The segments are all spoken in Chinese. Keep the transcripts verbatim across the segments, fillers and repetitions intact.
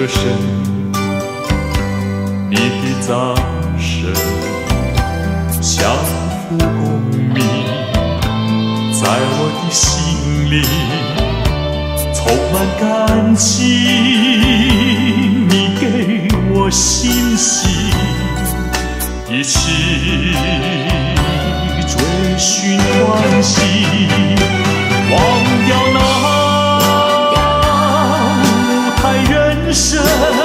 歌声，你的掌声，相互共鸣，在我的心里充满感情。你给我信心，一起追寻欢喜，忘掉那人生，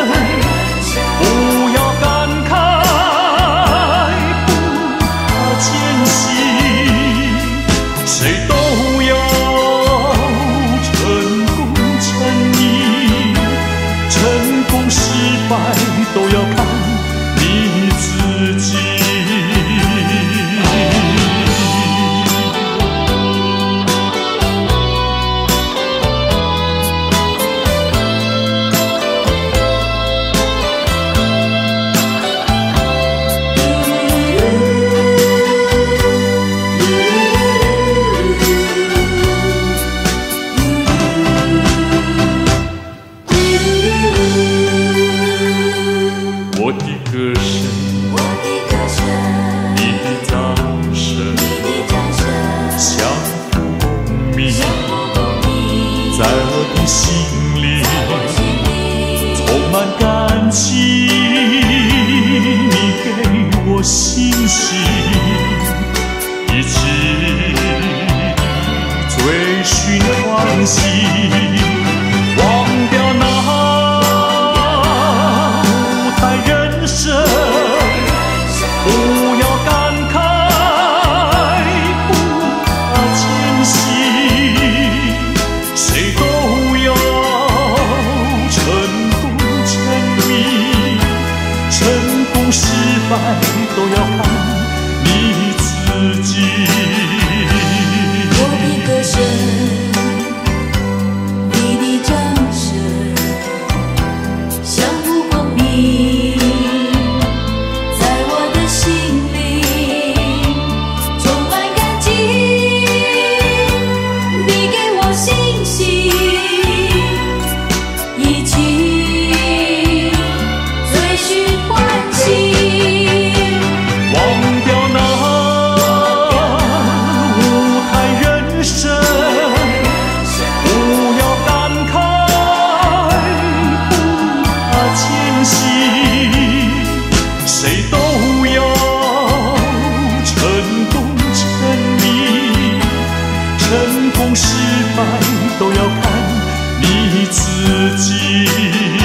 不要感慨，不怕艰辛，谁都要成功成名，成功失败都要看你自己。我的歌声，你的掌声，相互共鸣，在我的心里充满感情。你给我信心，一起追寻欢喜，忘掉那不要感慨，不怕艰辛，谁都要成功成名，成功失败都要看你自己。 我的歌声，你的掌声，相互共鸣， 谁都要成功成名，成功失败都要看你自己。